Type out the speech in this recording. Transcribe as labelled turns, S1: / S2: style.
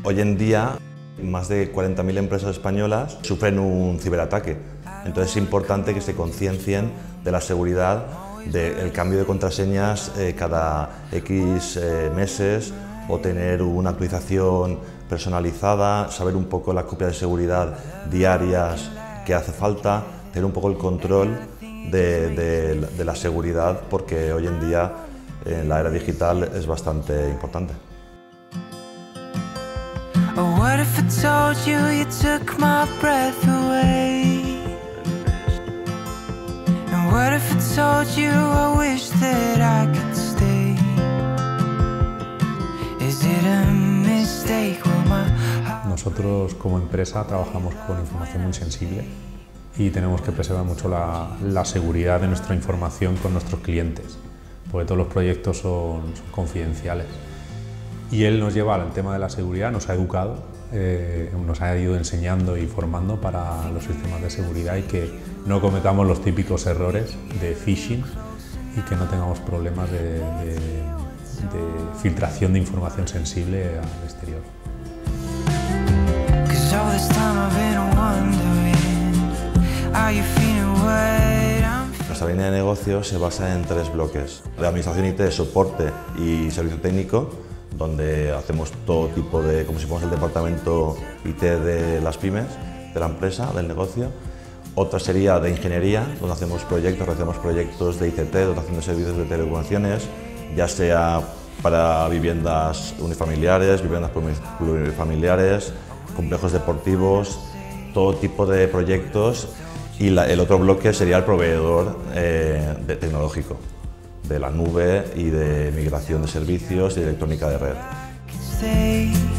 S1: Hoy en día, más de 40.000 empresas españolas sufren un ciberataque. Entonces es importante que se conciencien de la seguridad, del cambio de contraseñas cada X meses o tener una actualización personalizada, saber un poco las copias de seguridad diarias que hace falta, tener un poco el control de la seguridad, porque hoy en día en la era digital es bastante importante.
S2: What if I told you you took my breath away? And what if I told you I wish that I could stay? Is it a mistake?
S3: Nosotros como empresa trabajamos con información muy sensible y tenemos que preservar mucho la seguridad de nuestra información con nuestros clientes, porque todos los proyectos son confidenciales. Y él nos lleva al tema de la seguridad, nos ha educado, nos ha ido enseñando y formando para los sistemas de seguridad y que no cometamos los típicos errores de phishing y que no tengamos problemas de filtración de información sensible al exterior.
S1: Nuestra línea de negocio se basa en 3 bloques: de administración IT, soporte y servicio técnico, donde hacemos todo tipo de, como si fuéramos el departamento IT de las pymes, de la empresa, del negocio. Otra sería de ingeniería, donde hacemos proyectos de ICT, dotación de servicios de telecomunicaciones, ya sea para viviendas unifamiliares, viviendas plurifamiliares, complejos deportivos, todo tipo de proyectos. Y el otro bloque sería el proveedor tecnológico, de la nube y de migración de servicios y electrónica de red.